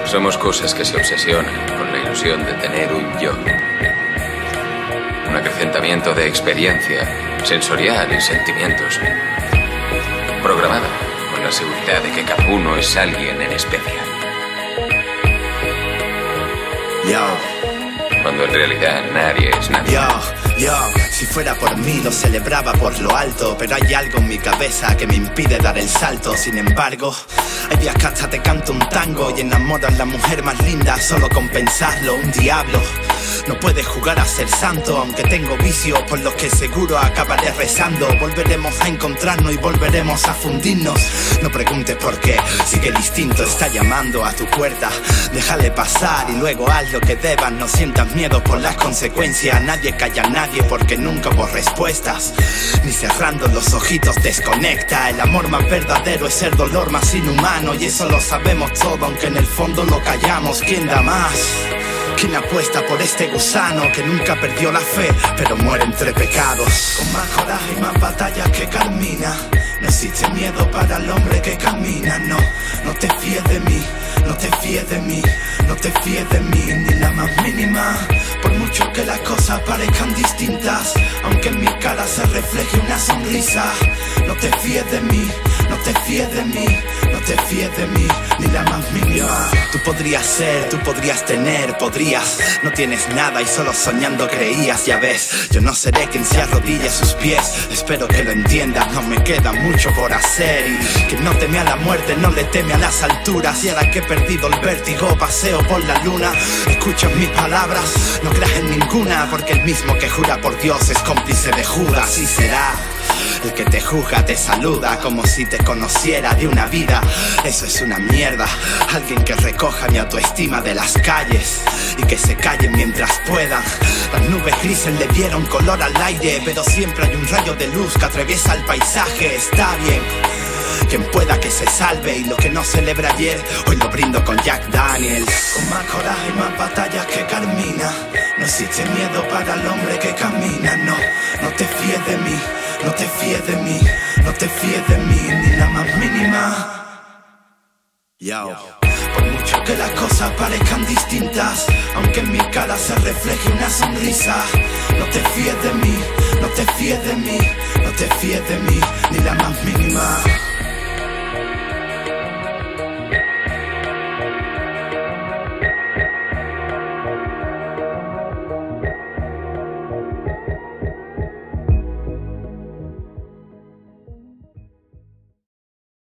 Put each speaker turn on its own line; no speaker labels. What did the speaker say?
Somos cosas que se obsesionan con la ilusión de tener un yo. Un acrecentamiento de experiencia sensorial y sentimientos. Programada con la seguridad de que cada uno es alguien en especial. Cuando en realidad nadie es nadie.
Si fuera por mí lo celebraba por lo alto, pero hay algo en mi cabeza que me impide dar el salto. Sin embargo, hay días que hasta te canto un tango y enamoro a la mujer más linda solo con pensarlo. Un diablo no puede jugar a ser santo, aunque tengo vicios por los que seguro acabaré rezando. Volveremos a encontrarnos y volveremos a fundirnos. No preguntes por qué, sigue el instinto está llamando a tu puerta. Déjale pasar y luego haz lo que debas. No sientas miedo por las consecuencias. Nadie calla a nadie porque nunca hubo respuestas. Ni cerrando los ojitos desconecta. El amor más verdadero es el dolor más inhumano, y eso lo sabemos todo, aunque en el fondo lo callamos. ¿Quién da más? ¿Quién apuesta por este gusano que nunca perdió la fe, pero muere entre pecados? Con más coraje y más batallas que camina. No existe miedo para el hombre que camina. No te fíes de mí, no te fíes de mí, no te fíes de mí, ni la más mínima. Por mucho que las cosas parezcan distintas, aunque en mi cara se refleje una sonrisa. No te fíes de mí, no te fíes de mí, no te fíes de mí, ni la más mínima. Tú podrías ser, tú podrías tener, podrías. No tienes nada y solo soñando creías. Ya ves, yo no seré quien se arrodille a sus pies. Espero que lo entiendas, no me queda mucho por hacer. Y que no teme a la muerte, no le teme a las alturas. Y ahora que he perdido el vértigo, paseo por la luna. Escuchas mis palabras, no creas en ninguna, porque el mismo que jura por Dios es cómplice de Judas. Y será el que te juzga, te saluda como si te conociera de una vida. Eso es una mierda. Alguien que recoja mi autoestima de las calles y que se callen mientras puedan. Las nubes grises le dieron color al aire, pero siempre hay un rayo de luz que atraviesa el paisaje. Está bien, quien pueda que se salve, y lo que no celebré ayer, hoy lo brindo con Jack Daniels. Con más coraje y más batallas que Carmina. No existe miedo para el hombre que camina. No te fíes de mí, no te fíes de mí, no te fíes de mí, ni la más mínima. Por mucho que las cosas parezcan distintas, aunque en mi cara se refleje una sonrisa. No te fíes de mí, no te fíes de mí, no te fíes de mí, ni la más mínima.